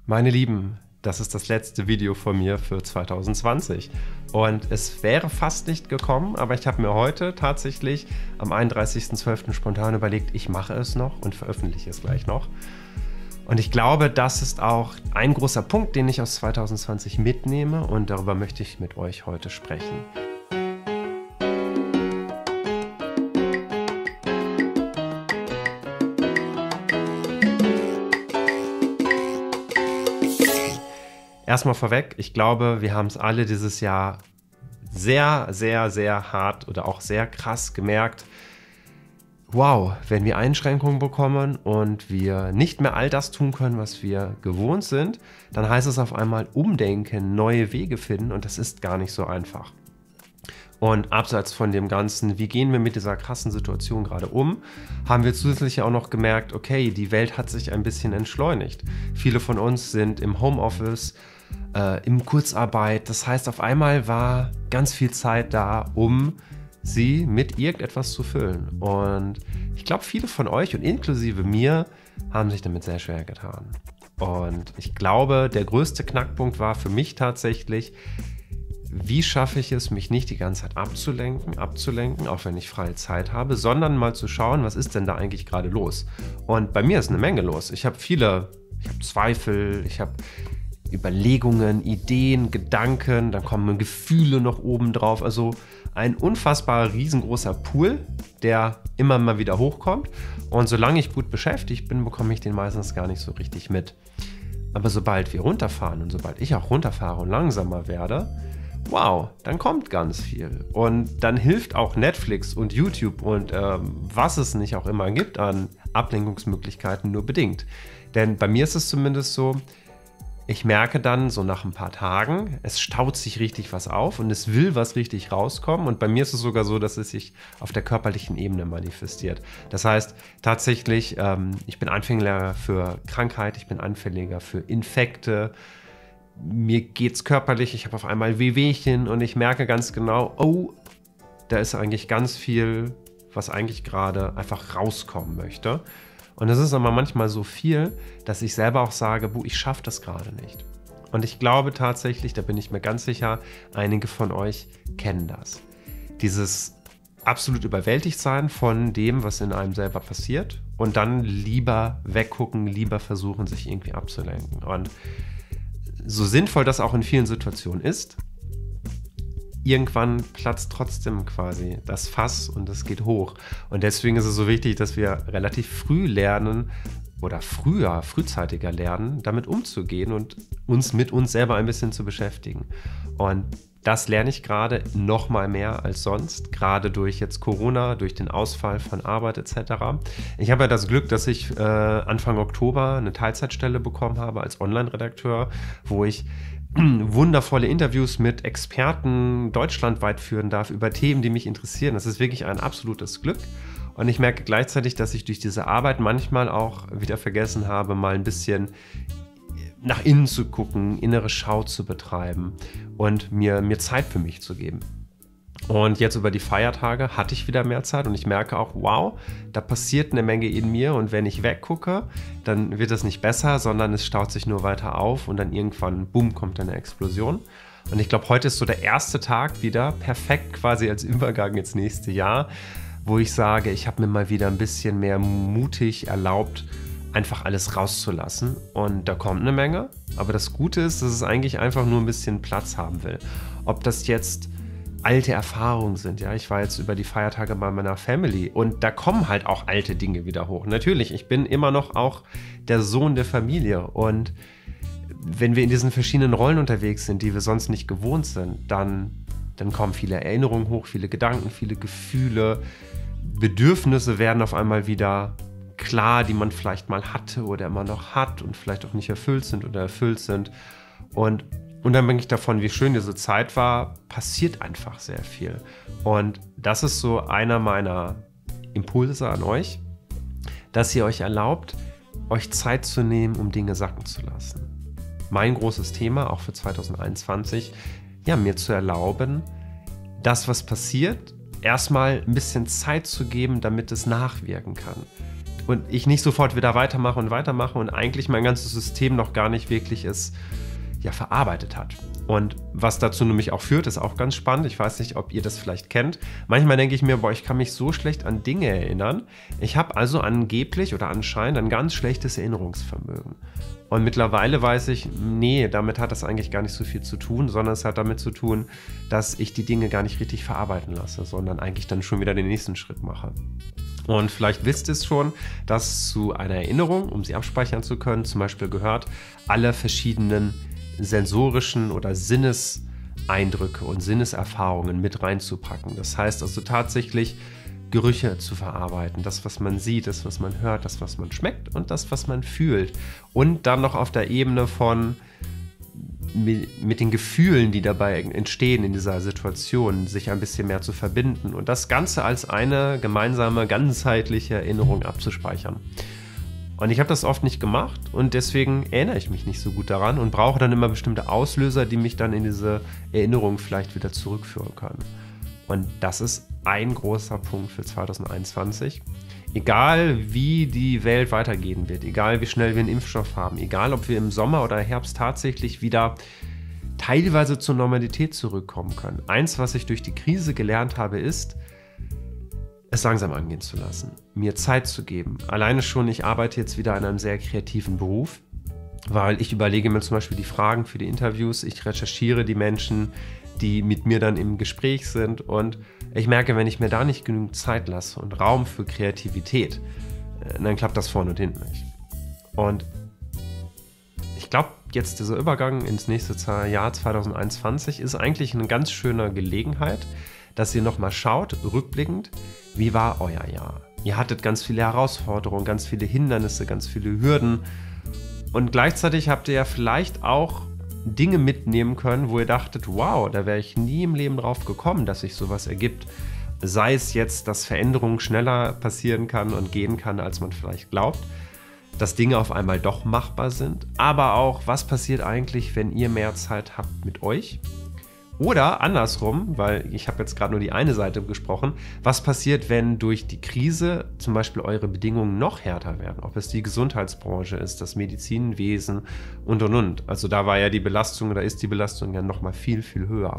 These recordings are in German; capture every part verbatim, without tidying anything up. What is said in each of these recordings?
Meine Lieben, das ist das letzte Video von mir für zwanzig zwanzig und es wäre fast nicht gekommen, aber ich habe mir heute tatsächlich am einunddreißigsten zwölften spontan überlegt, ich mache es noch und veröffentliche es gleich noch. Und ich glaube, das ist auch ein großer Punkt, den ich aus zwanzig zwanzig mitnehme und darüber möchte ich mit euch heute sprechen. Erstmal vorweg, ich glaube, wir haben es alle dieses Jahr sehr, sehr, sehr hart oder auch sehr krass gemerkt. Wow, wenn wir Einschränkungen bekommen und wir nicht mehr all das tun können, was wir gewohnt sind, dann heißt es auf einmal umdenken, neue Wege finden und das ist gar nicht so einfach. Und abseits von dem Ganzen, wie gehen wir mit dieser krassen Situation gerade um, haben wir zusätzlich auch noch gemerkt, okay, die Welt hat sich ein bisschen entschleunigt. Viele von uns sind im Homeoffice, äh, im Kurzarbeit. Das heißt, auf einmal war ganz viel Zeit da, um sie mit irgendetwas zu füllen. Und ich glaube, viele von euch und inklusive mir haben sich damit sehr schwer getan. Und ich glaube, der größte Knackpunkt war für mich tatsächlich, wie schaffe ich es, mich nicht die ganze Zeit abzulenken, abzulenken, auch wenn ich freie Zeit habe, sondern mal zu schauen, was ist denn da eigentlich gerade los? Und bei mir ist eine Menge los. Ich habe viele, ich habe Zweifel, ich habe Überlegungen, Ideen, Gedanken, dann kommen Gefühle noch oben drauf. Also ein unfassbar riesengroßer Pool, der immer mal wieder hochkommt. Und solange ich gut beschäftigt bin, bekomme ich den meistens gar nicht so richtig mit. Aber sobald wir runterfahren und sobald ich auch runterfahre und langsamer werde, wow, dann kommt ganz viel. Und dann hilft auch Netflix und YouTube und ähm, was es nicht auch immer gibt an Ablenkungsmöglichkeiten nur bedingt. Denn bei mir ist es zumindest so, ich merke dann so nach ein paar Tagen, es staut sich richtig was auf und es will was richtig rauskommen. Und bei mir ist es sogar so, dass es sich auf der körperlichen Ebene manifestiert. Das heißt tatsächlich, ähm, ich bin anfälliger für Krankheit, ich bin anfälliger für Infekte. Mir geht's körperlich, ich habe auf einmal Wehwehchen und ich merke ganz genau, oh, da ist eigentlich ganz viel, was eigentlich gerade einfach rauskommen möchte. Und es ist aber manchmal so viel, dass ich selber auch sage, buh, ich schaffe das gerade nicht. Und ich glaube tatsächlich, da bin ich mir ganz sicher, einige von euch kennen das. Dieses absolut überwältigt sein von dem, was in einem selber passiert und dann lieber weggucken, lieber versuchen, sich irgendwie abzulenken. Und so sinnvoll das auch in vielen Situationen ist, irgendwann platzt trotzdem quasi das Fass und es geht hoch. Und deswegen ist es so wichtig, dass wir relativ früh lernen oder früher, frühzeitiger lernen, damit umzugehen und uns mit uns selber ein bisschen zu beschäftigen. Und das lerne ich gerade noch mal mehr als sonst, gerade durch jetzt Corona, durch den Ausfall von Arbeit et cetera. Ich habe ja das Glück, dass ich äh, Anfang Oktober eine Teilzeitstelle bekommen habe als Online-Redakteur, wo ich wundervolle Interviews mit Experten deutschlandweit führen darf über Themen, die mich interessieren. Das ist wirklich ein absolutes Glück. Und ich merke gleichzeitig, dass ich durch diese Arbeit manchmal auch wieder vergessen habe, mal ein bisschen nach innen zu gucken, innere Schau zu betreiben und mir, mir Zeit für mich zu geben. Und jetzt über die Feiertage hatte ich wieder mehr Zeit und ich merke auch, wow, da passiert eine Menge in mir und wenn ich weggucke, dann wird es nicht besser, sondern es staut sich nur weiter auf und dann irgendwann, bumm, kommt eine Explosion. Und ich glaube, heute ist so der erste Tag wieder perfekt quasi als Übergang ins nächste Jahr, wo ich sage, ich habe mir mal wieder ein bisschen mehr mutig erlaubt, einfach alles rauszulassen. Und da kommt eine Menge, aber das Gute ist, dass es eigentlich einfach nur ein bisschen Platz haben will. Ob das jetzt alte Erfahrungen sind, ja, ich war jetzt über die Feiertage bei meiner Family und da kommen halt auch alte Dinge wieder hoch. Natürlich, ich bin immer noch auch der Sohn der Familie und wenn wir in diesen verschiedenen Rollen unterwegs sind, die wir sonst nicht gewohnt sind, dann, dann kommen viele Erinnerungen hoch, viele Gedanken, viele Gefühle, Bedürfnisse werden auf einmal wieder klar, die man vielleicht mal hatte oder immer noch hat und vielleicht auch nicht erfüllt sind oder erfüllt sind und unabhängig davon, wie schön diese Zeit war, passiert einfach sehr viel. Und das ist so einer meiner Impulse an euch, dass ihr euch erlaubt, euch Zeit zu nehmen, um Dinge sacken zu lassen. Mein großes Thema, auch für zwanzig einundzwanzig, ja, mir zu erlauben, das, was passiert, erstmal ein bisschen Zeit zu geben, damit es nachwirken kann. und ich nicht sofort wieder weitermache und weitermache und eigentlich mein ganzes System noch gar nicht wirklich es ja, verarbeitet hat. Und was dazu nämlich auch führt, ist auch ganz spannend. Ich weiß nicht, ob ihr das vielleicht kennt. Manchmal denke ich mir, boah, ich kann mich so schlecht an Dinge erinnern. Ich habe also angeblich oder anscheinend ein ganz schlechtes Erinnerungsvermögen. Und mittlerweile weiß ich, nee, damit hat das eigentlich gar nicht so viel zu tun, sondern es hat damit zu tun, dass ich die Dinge gar nicht richtig verarbeiten lasse, sondern eigentlich dann schon wieder den nächsten Schritt mache. Und vielleicht wisst ihr es schon, dass zu einer Erinnerung, um sie abspeichern zu können, zum Beispiel gehört, alle verschiedenen sensorischen oder Sinneseindrücke und Sinneserfahrungen mit reinzupacken. Das heißt also tatsächlich Gerüche zu verarbeiten, das, was man sieht, das, was man hört, das, was man schmeckt und das, was man fühlt. Und dann noch auf der Ebene von mit den Gefühlen, die dabei entstehen in dieser Situation, sich ein bisschen mehr zu verbinden und das Ganze als eine gemeinsame, ganzheitliche Erinnerung abzuspeichern. Und ich habe das oft nicht gemacht und deswegen erinnere ich mich nicht so gut daran und brauche dann immer bestimmte Auslöser, die mich dann in diese Erinnerung vielleicht wieder zurückführen können. Und das ist ein großer Punkt für zwanzig einundzwanzig. Egal wie die Welt weitergehen wird, egal wie schnell wir einen Impfstoff haben, egal ob wir im Sommer oder Herbst tatsächlich wieder teilweise zur Normalität zurückkommen können. Eins, was ich durch die Krise gelernt habe, ist, es langsam angehen zu lassen, mir Zeit zu geben. Alleine schon, ich arbeite jetzt wieder in einem sehr kreativen Beruf, weil ich überlege mir zum Beispiel die Fragen für die Interviews, ich recherchiere die Menschen, die mit mir dann im Gespräch sind und ich merke, wenn ich mir da nicht genügend Zeit lasse und Raum für Kreativität, dann klappt das vorne und hinten nicht. Und ich glaube, jetzt dieser Übergang ins nächste Jahr zwanzig einundzwanzig ist eigentlich eine ganz schöne Gelegenheit, dass ihr nochmal schaut, rückblickend, wie war euer Jahr? Ihr hattet ganz viele Herausforderungen, ganz viele Hindernisse, ganz viele Hürden und gleichzeitig habt ihr ja vielleicht auch Dinge mitnehmen können, wo ihr dachtet, wow, da wäre ich nie im Leben drauf gekommen, dass sich sowas ergibt. Sei es jetzt, dass Veränderungen schneller passieren kann und gehen kann, als man vielleicht glaubt, dass Dinge auf einmal doch machbar sind, aber auch, was passiert eigentlich, wenn ihr mehr Zeit habt mit euch? Oder andersrum, weil ich habe jetzt gerade nur die eine Seite gesprochen, was passiert, wenn durch die Krise zum Beispiel eure Bedingungen noch härter werden? Ob es die Gesundheitsbranche ist, das Medizinwesen und und und. Also da war ja die Belastung oder ist die Belastung ja nochmal viel, viel höher.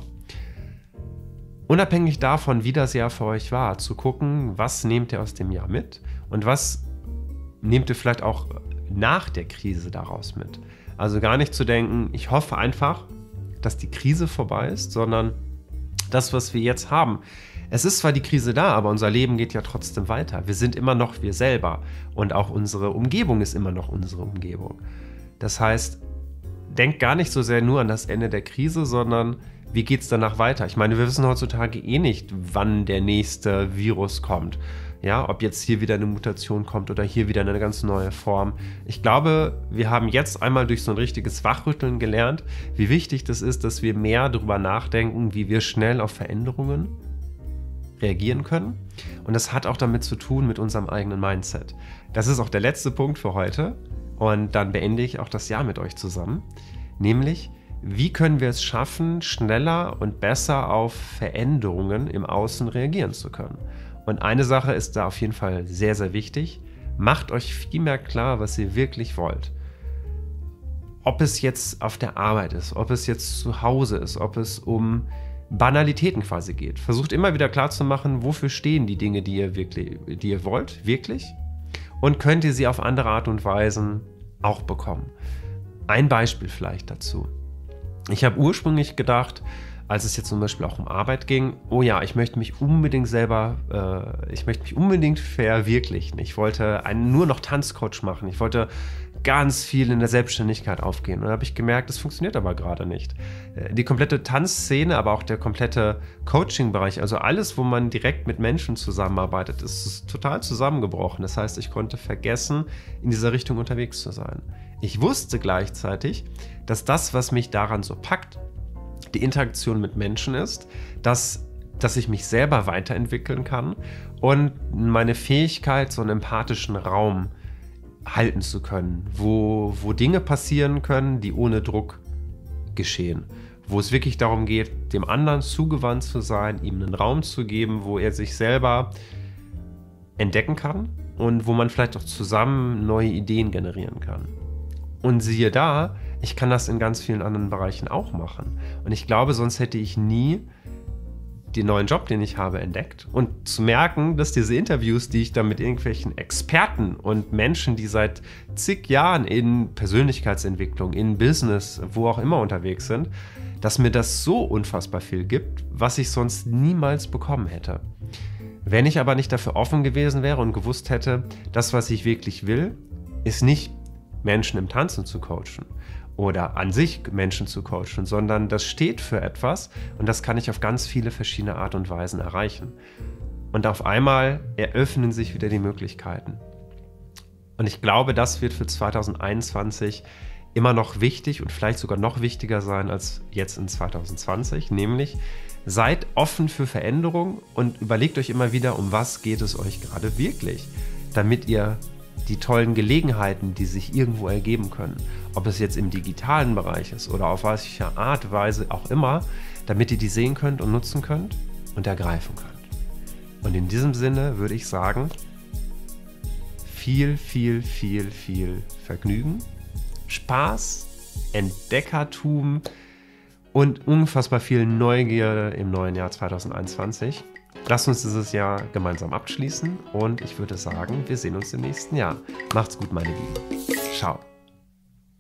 Unabhängig davon, wie das Jahr für euch war, zu gucken, was nehmt ihr aus dem Jahr mit und was nehmt ihr vielleicht auch nach der Krise daraus mit. Also gar nicht zu denken, ich hoffe einfach, dass die Krise vorbei ist, sondern das, was wir jetzt haben. Es ist zwar die Krise da, aber unser Leben geht ja trotzdem weiter. Wir sind immer noch wir selber und auch unsere Umgebung ist immer noch unsere Umgebung. Das heißt, denkt gar nicht so sehr nur an das Ende der Krise, sondern wie geht es danach weiter? Ich meine, wir wissen heutzutage eh nicht, wann der nächste Virus kommt. Ja, ob jetzt hier wieder eine Mutation kommt oder hier wieder eine ganz neue Form. Ich glaube, wir haben jetzt einmal durch so ein richtiges Wachrütteln gelernt, wie wichtig das ist, dass wir mehr darüber nachdenken, wie wir schnell auf Veränderungen reagieren können. Und das hat auch damit zu tun mit unserem eigenen Mindset. Das ist auch der letzte Punkt für heute. Und dann beende ich auch das Jahr mit euch zusammen. Nämlich, wie können wir es schaffen, schneller und besser auf Veränderungen im Außen reagieren zu können? Und eine Sache ist da auf jeden Fall sehr, sehr wichtig. Macht euch viel mehr klar, was ihr wirklich wollt. Ob es jetzt auf der Arbeit ist, ob es jetzt zu Hause ist, ob es um Banalitäten quasi geht. Versucht immer wieder klarzumachen, wofür stehen die Dinge, die ihr, wirklich, die ihr wollt, wirklich? Und könnt ihr sie auf andere Art und Weisen auch bekommen. Ein Beispiel vielleicht dazu. Ich habe ursprünglich gedacht, als es jetzt zum Beispiel auch um Arbeit ging, oh ja, ich möchte mich unbedingt selber, äh, ich möchte mich unbedingt verwirklichen. Ich wollte einen, nur noch Tanzcoach machen. Ich wollte ganz viel in der Selbstständigkeit aufgehen. Und da habe ich gemerkt, das funktioniert aber gerade nicht. Die komplette Tanzszene, aber auch der komplette Coaching-Bereich, also alles, wo man direkt mit Menschen zusammenarbeitet, ist total zusammengebrochen. Das heißt, ich konnte vergessen, in dieser Richtung unterwegs zu sein. Ich wusste gleichzeitig, dass das, was mich daran so packt, die Interaktion mit Menschen ist, dass, dass ich mich selber weiterentwickeln kann und meine Fähigkeit, so einen empathischen Raum halten zu können, wo, wo Dinge passieren können, die ohne Druck geschehen, wo es wirklich darum geht, dem anderen zugewandt zu sein, ihm einen Raum zu geben, wo er sich selber entdecken kann, und wo man vielleicht auch zusammen neue Ideen generieren kann. Und siehe da, ich kann das in ganz vielen anderen Bereichen auch machen. Und ich glaube, sonst hätte ich nie den neuen Job, den ich habe, entdeckt. Und zu merken, dass diese Interviews, die ich da mit irgendwelchen Experten und Menschen, die seit zig Jahren in Persönlichkeitsentwicklung, in Business, wo auch immer unterwegs sind, dass mir das so unfassbar viel gibt, was ich sonst niemals bekommen hätte. Wenn ich aber nicht dafür offen gewesen wäre und gewusst hätte, das, was ich wirklich will, ist nicht Menschen im Tanzen zu coachen oder an sich Menschen zu coachen, sondern das steht für etwas und das kann ich auf ganz viele verschiedene Art und Weisen erreichen. Und auf einmal eröffnen sich wieder die Möglichkeiten. Und ich glaube, das wird für zwanzig einundzwanzig immer noch wichtig und vielleicht sogar noch wichtiger sein als jetzt in zwanzig zwanzig, nämlich seid offen für Veränderung und überlegt euch immer wieder, um was geht es euch gerade wirklich, damit ihr die tollen Gelegenheiten, die sich irgendwo ergeben können, ob es jetzt im digitalen Bereich ist oder auf welche Art und Weise auch immer, damit ihr die sehen könnt und nutzen könnt und ergreifen könnt. Und in diesem Sinne würde ich sagen, viel, viel, viel, viel Vergnügen, Spaß, Entdeckertum und unfassbar viel Neugier im neuen Jahr zwanzig einundzwanzig. Lasst uns dieses Jahr gemeinsam abschließen und ich würde sagen, wir sehen uns im nächsten Jahr. Macht's gut, meine Lieben. Ciao.